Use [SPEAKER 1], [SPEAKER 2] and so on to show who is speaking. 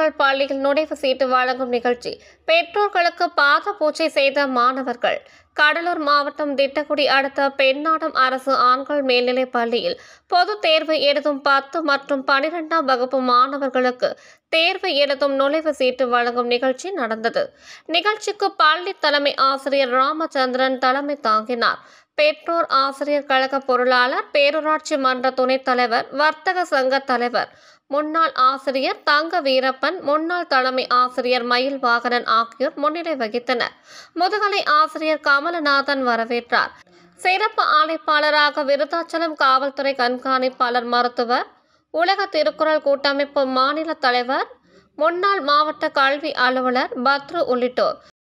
[SPEAKER 1] ஆண்கள் பள்ளியில் நுழைவு சீட்டு வழங்கும் நிகழ்ச்சி. பெற்றோர்களுக்கு பாத பூஜை செய்த மாணவர்கள். கடலூர் மாவட்டம் திட்டக்குடி அடுத்த பெண்ணாடம் அரசு ஆண்கள் மேல்நிலைப் பள்ளியில் பொதுத் தேர்வு எழுதும் 10 மற்றும் 12ஆம் வகுப்பு மாணவர்களுக்கு தேர்வு எழுதும் நுழைவு சீட்டு வழங்கும் நிகழ்ச்சி நடந்தது. நிகழ்ச்சிக்கு பள்ளி தலைமை ஆசிரியர் ராமச்சந்திரன் தலைமை தாங்கினார். பெற்றோர் ஆசிரியர் கழக பொருளாளர், பேரூராட்சி மன்ற துணைத் தலைவர், வர்த்தக சங்க தலைவர், முன்னாள் ஆசிரியர் தங்க வீரப்பன், முன்னாள் தலைமை ஆசிரியர் மயில் வாகனன் ஆகியோர் முன்னிலை வகித்தனர். முதுகலை ஆசிரியர் கமலநாதன் வரவேற்றார். சிறப்பு அழைப்பாளராக விருத்தாச்சலம் காவல்துறை கண்காணிப்பாளர், மருத்துவர், உலக திருக்குறள் கூட்டமைப்பு மாநில தலைவர், முன்னாள் மாவட்ட கல்வி அலுவலர் பத்ரு உள்ளிட்டோர்